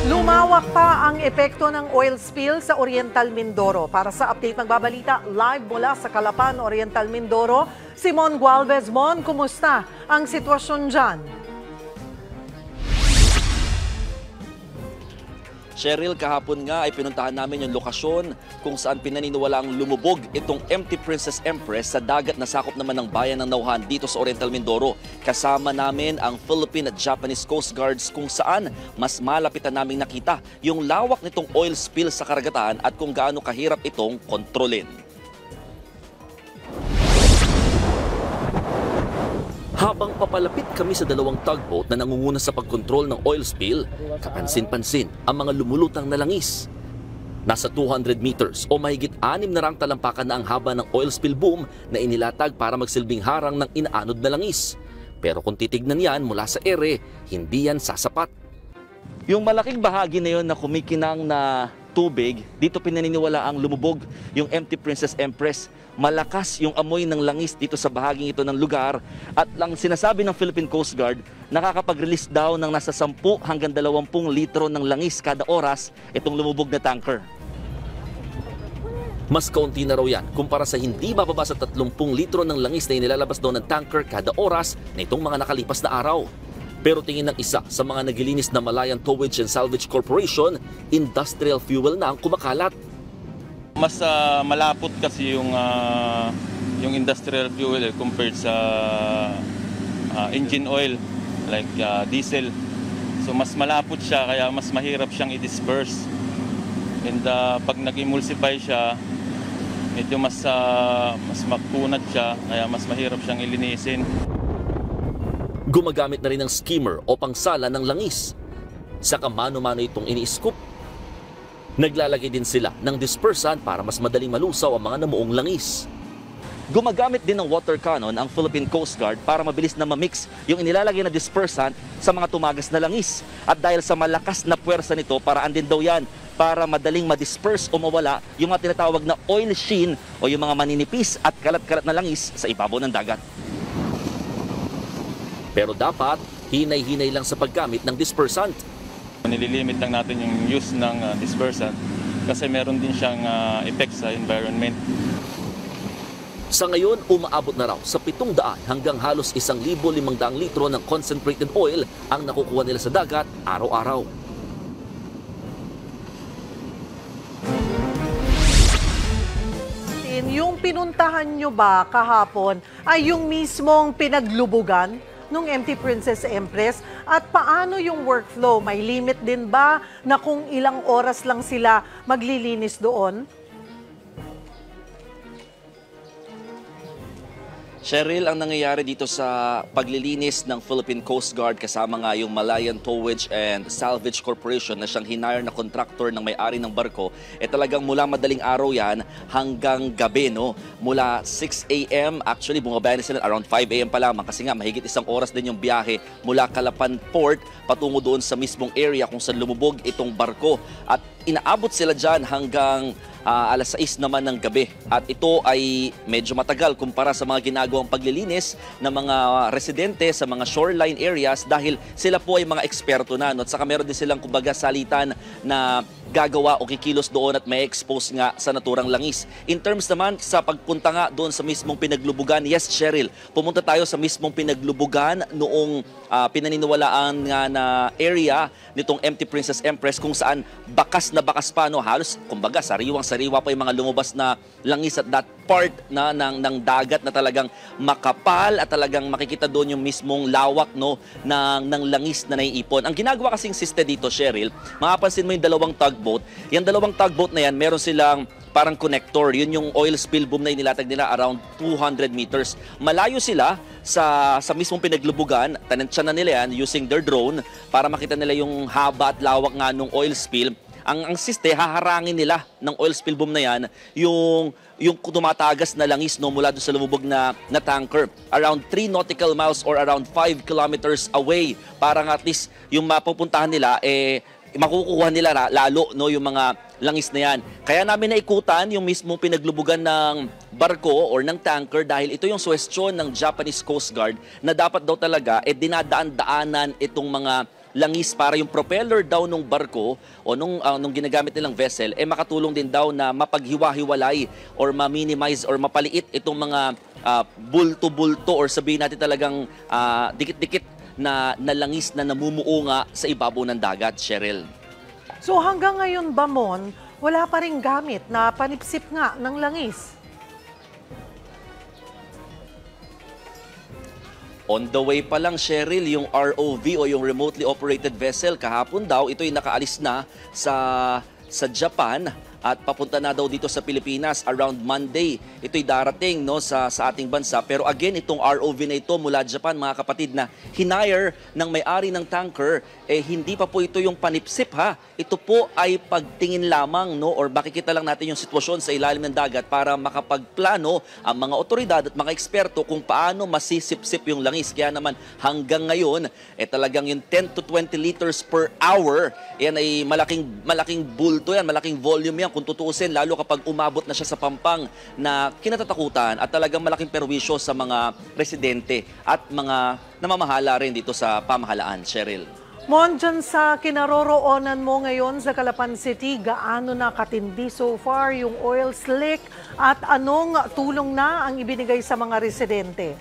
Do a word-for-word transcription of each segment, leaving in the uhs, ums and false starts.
Lumawak pa ang epekto ng oil spill sa Oriental Mindoro. Para sa update ng Babalita, live mula sa Calapan, Oriental Mindoro, Simon Gualvez. Mon, kumusta ang sitwasyon dyan? Cheryl, kahapon nga ay pinuntahan namin yung lokasyon kung saan pinaniniwalaang lumubog itong M T Princess Empress sa dagat na sakop naman ng bayan ng Nauhan dito sa Oriental Mindoro. Kasama namin ang Philippine at Japanese Coast Guards kung saan mas malapitan naming nakita yung lawak nitong oil spill sa karagatan at kung gaano kahirap itong kontrolin. Habang papalapit kami sa dalawang tugboat na nangunguna sa pagkontrol ng oil spill, kapansin-pansin ang mga lumulutang na langis. Nasa two hundred meters o mahigit anim na rang talampakan na ang haba ng oil spill boom na inilatag para magsilbing harang ng inaanod na langis. Pero kung titignan yan mula sa ere, hindi yan sasapat. Yung malaking bahagi na yun na kumikinang na tubig, dito pinaniniwala ang lumubog yung M T Princess Empress. Malakas yung amoy ng langis dito sa bahaging ito ng lugar at lang sinasabi ng Philippine Coast Guard, nakakapag-release daw ng nasa ten hanggang twenty litro ng langis kada oras itong lumubog na tanker. Mas kaunti na raw yan kumpara sa hindi bababa sa thirty litro ng langis na inilalabas daw ng tanker kada oras na itong mga nakalipas na araw. Pero tingin ng isa sa mga naglilinis na Malayan Towage and Salvage Corporation, industrial fuel na ang kumakalat. Mas uh, malapot kasi yung uh, yung industrial fuel eh, compared sa uh, engine oil like uh, diesel. So mas malapot siya kaya mas mahirap siyang i-disperse. And uh, pag nag-emulsify siya, medyo mas uh, mas magkunat siya kaya mas mahirap siyang ilinisin. Gumagamit na rin ng skimmer o pangsala ng langis. Saka mano-mano itong ini-scoop. Naglalagay din sila ng dispersant para mas madaling malusaw ang mga namuong langis. Gumagamit din ng water cannon ang Philippine Coast Guard para mabilis na mamix yung inilalagay na dispersant sa mga tumagas na langis. At dahil sa malakas na puwersa nito, paraan din daw yan para madaling ma-disperse o mawala yung mga tinatawag na oil sheen o yung mga maninipis at kalat-kalat na langis sa ibabaw ng dagat. Pero dapat, hinay-hinay lang sa paggamit ng dispersant. Nililimit lang natin yung use ng uh, dispersant kasi meron din siyang uh, effect sa environment. Sa ngayon, umaabot na raw sa pitong daan hanggang halos isang libo limang daang litro ng concentrated oil ang nakukuha nila sa dagat araw-araw. Yung pinuntahan nyo ba kahapon ay yung mismong pinaglubugan nung M T Princess Empress? At paano yung workflow? May limit din ba na kung ilang oras lang sila maglilinis doon? Cheryl, ang nangyayari dito sa paglilinis ng Philippine Coast Guard kasama nga yung Malayan Towage and Salvage Corporation na siyang hinire na contractor ng may-ari ng barko, eh talagang mula madaling araw yan hanggang gabi, no? Mula six a m actually bumabaya na sila around five a m pa lamang kasi nga mahigit isang oras din yung biyahe mula Calapan Port patungo doon sa mismong area kung saan lumubog itong barko. At inaabot sila dyan hanggang Uh, alas sais naman ng gabi at ito ay medyo matagal kumpara sa mga ginagawang paglilinis ng mga residente sa mga shoreline areas dahil sila po ay mga eksperto na, no? At saka meron din silang kumbaga salitan na gagawa o kikilos doon at may expose nga sa naturang langis. In terms naman sa pagpunta nga doon sa mismong pinaglubugan, yes Cheryl, pumunta tayo sa mismong pinaglubugan noong uh, pinaniniwalaan nga na area nitong M T Princess Empress kung saan bakas na bakas pa, no? Halos kumbaga sariwang sariwa pa yung mga lumabas na langis at that part na ng, ng dagat na talagang makapal at talagang makikita doon yung mismong lawak, no, ng, ng langis na naiipon. Ang ginagawa kasing siste dito, Cheryl, mapapansin mo yung dalawang tugboat. Yung dalawang tugboat na yan, meron silang parang connector. Yun yung oil spill boom na inilatag nila around two hundred meters. Malayo sila sa, sa mismong pinaglubugan. Tanansya na nila yan using their drone para makita nila yung haba at lawak nga ng oil spill. Ang, ang siste, haharangin nila ng oil spill boom na yan yung, yung tumatagas na langis, no, mula doon sa lumubog na, na tanker. Around three nautical miles or around five kilometers away para nga at least yung mapupuntahan nila, eh, makukuha nila lalo, no, yung mga langis na yan. Kaya namin naikutan yung mismong pinaglubugan ng barko or ng tanker dahil ito yung suwestyon ng Japanese Coast Guard na dapat daw talaga eh, dinadaan-daanan itong mga langis para yung propeller daw nung barko o nung, uh, nung ginagamit nilang vessel, eh makatulong din daw na mapaghiwa-hiwalay or ma-minimize or mapaliit itong mga uh, bulto-bulto or sabihin natin talagang uh, dikit-dikit na, na langis na namumuo nga sa ibabaw ng dagat, Cheryl. So hanggang ngayon ba, Mon, wala pa ring gamit na panipsip nga ng langis? On the way pa lang, Cheryl, yung R O V o yung remotely operated vessel, kahapon daw, ito'y nakaalis na sa, sa Japan at papunta na daw dito sa Pilipinas around Monday. Ito'y darating no, sa, sa ating bansa. Pero again, itong R O V na ito mula Japan, mga kapatid, na hinire ng may-ari ng tanker, eh hindi pa po ito yung panipsip ha. Ito po ay pagtingin lamang no, or makikita lang natin yung sitwasyon sa ilalim ng dagat para makapagplano ang mga otoridad at mga eksperto kung paano masisip-sip yung langis. Kaya naman hanggang ngayon, eh talagang yung ten to twenty liters per hour, yan ay malaking, malaking bulto yan, malaking volume yan kung tutuusin, lalo kapag umabot na siya sa pampang na kinatatakutan at talagang malaking perwisyo sa mga residente at mga namamahala rin dito sa pamahalaan, Cheryl. Mon, dyan sa kinaroroonan mo ngayon sa Calapan City, gaano na katindi so far yung oil slick at anong tulong na ang ibinigay sa mga residente?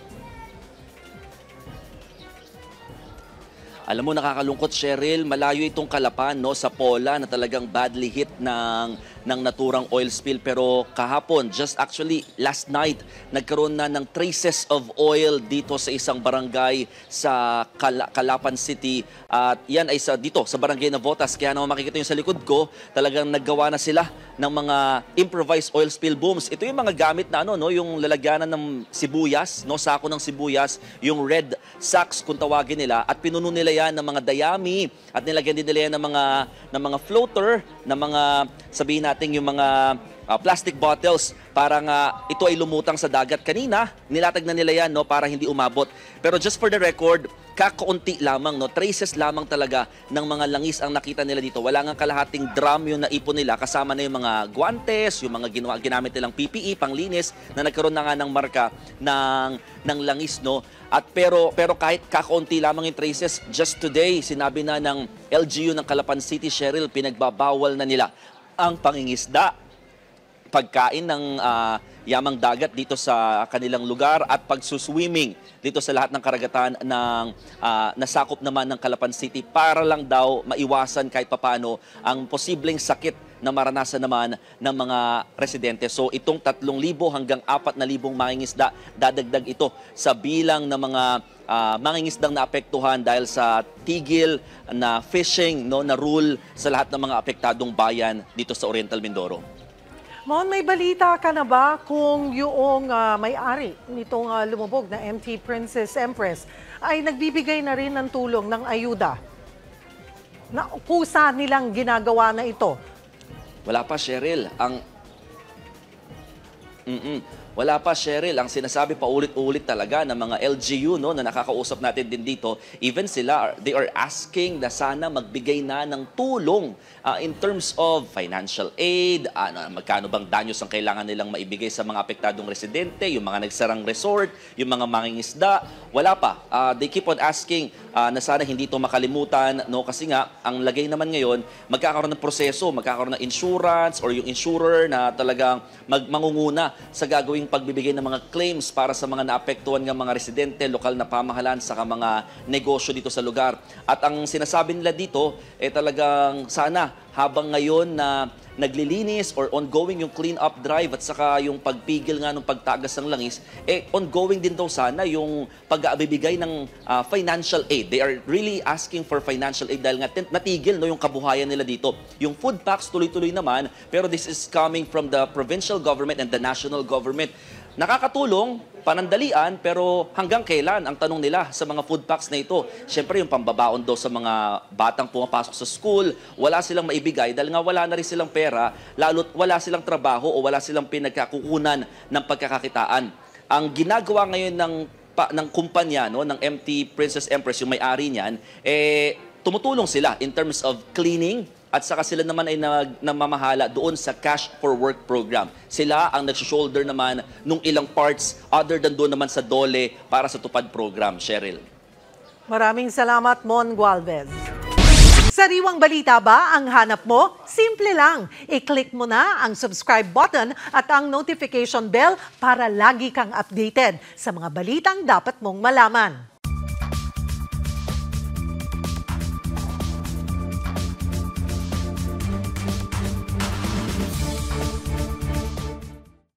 Alam mo, nakakalungkot, Cheryl, malayo itong Calapan no, sa Pola na talagang badly hit ng, ng naturang oil spill. Pero kahapon, just actually last night, nagkaroon na ng traces of oil dito sa isang barangay sa Kal Calapan City. At yan ay sa, dito sa barangay Navotas. Kaya naman makikita nyo sa likod ko, talagang naggawa na sila ng mga improvised oil spill booms. Ito yung mga gamit na ano, no, yung lalagyanan ng sibuyas, no, sako ng sibuyas, yung red sacks kung tawagin nila, at pinuno nila yan ng mga dayami at nilagyan din nila yan ng mga, ng mga floater, ng mga, sabihin natin yung mga uh, plastic bottles para nga ito ay lumutang sa dagat. Kanina, nilatag na nila yan no, para hindi umabot. Pero just for the record, kakaunti lamang, no, traces lamang talaga ng mga langis ang nakita nila dito. Wala nga kalahating drum yung naipon nila, kasama na yung mga guantes, yung mga ginawa, ginamit nilang P P E, panglinis, na nagkaroon na nga ng marka ng, ng langis. No? At pero, pero kahit kakaunti lamang yung traces, just today, sinabi na ng L G U ng Calapan City, Cheryl, pinagbabawal na nila ang pangingisda, pagkain ng uh, yamang dagat dito sa kanilang lugar at pagsuswimming dito sa lahat ng karagatan ng uh, nasakop naman ng Calapan City para lang daw maiwasan kahit papano ang posibleng sakit na maranasan naman ng mga residente. So itong tatlong libo hanggang apat na libong mangingisda, dadagdag ito sa bilang ng mga uh, mangingisdang naapektuhan dahil sa tigil na fishing no, na rule sa lahat ng mga apektadong bayan dito sa Oriental Mindoro. Mon, may balita ka na ba kung yung uh, may-ari nitong uh, lumubog na M T Princess Empress ay nagbibigay na rin ng tulong ng ayuda? Na kusa nilang ginagawa na ito? Wala pa, Cheryl. Ang... Mm-mm. Wala pa, Cheryl. Ang sinasabi pa ulit-ulit talaga ng mga L G U no, na nakakausap natin din dito, even sila, they are asking na sana magbigay na ng tulong uh, in terms of financial aid, uh, magkano bang danyos ang kailangan nilang maibigay sa mga apektadong residente, yung mga nagsarang resort, yung mga mangingisda. Wala pa. Uh, they keep on asking uh, na sana hindi ito makalimutan no, kasi nga, ang lagay naman ngayon, magkakaroon ng proseso, magkakaroon ng insurance or yung insurer na talagang mag mangunguna sa gagawing pagbibigay ng mga claims para sa mga naapektuhan ng mga residente, lokal na pamahalaan, saka mga negosyo dito sa lugar. At ang sinasabi nila dito, eh talagang sana habang ngayon na naglilinis or ongoing yung clean-up drive at saka yung pagpigil nga ng pagtagas ng langis, eh ongoing din daw sana yung pag-abibigay ng uh, financial aid. They are really asking for financial aid dahil nga natigil no, yung kabuhayan nila dito. Yung food packs tuloy-tuloy naman, pero this is coming from the provincial government and the national government. Nakakatulong, panandalian, pero hanggang kailan ang tanong nila sa mga food packs na ito? Siyempre yung pambabaon daw sa mga batang pumapasok sa school, wala silang maibigay dahil nga wala na rin silang pera, lalo't wala silang trabaho o wala silang pinagkakukunan ng pagkakakitaan. Ang ginagawa ngayon ng, pa, ng kumpanya, no, ng M T Princess Empress, yung may-ari niyan, eh, tumutulong sila in terms of cleaning, at saka sila naman ay nag, namamahala doon sa Cash for Work program. Sila ang nag-shoulder naman nung ilang parts other than doon naman sa DOLE para sa Tupad program, Cheryl. Maraming salamat, Mon Gualvez. Sariwang balita ba ang hanap mo? Simple lang. I-click mo na ang subscribe button at ang notification bell para lagi kang updated sa mga balitang dapat mong malaman.